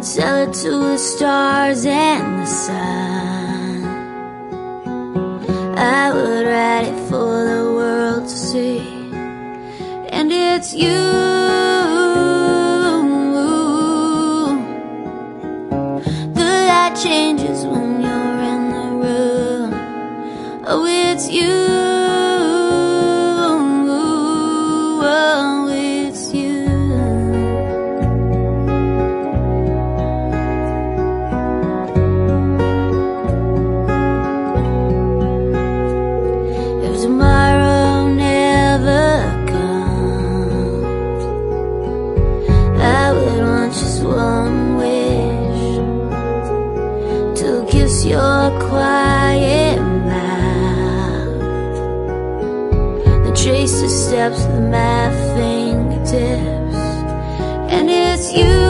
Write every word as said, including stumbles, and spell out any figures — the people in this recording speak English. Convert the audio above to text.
sell it to the stars and the sun. I would write it for the world to see. And it's you. The light changes when you're in the room. Oh, it's you. Oh, it's you. If tomorrow never comes, I would want just one wish, to kiss your quiet mouth, then trace the steps with my fingertips. And it's you.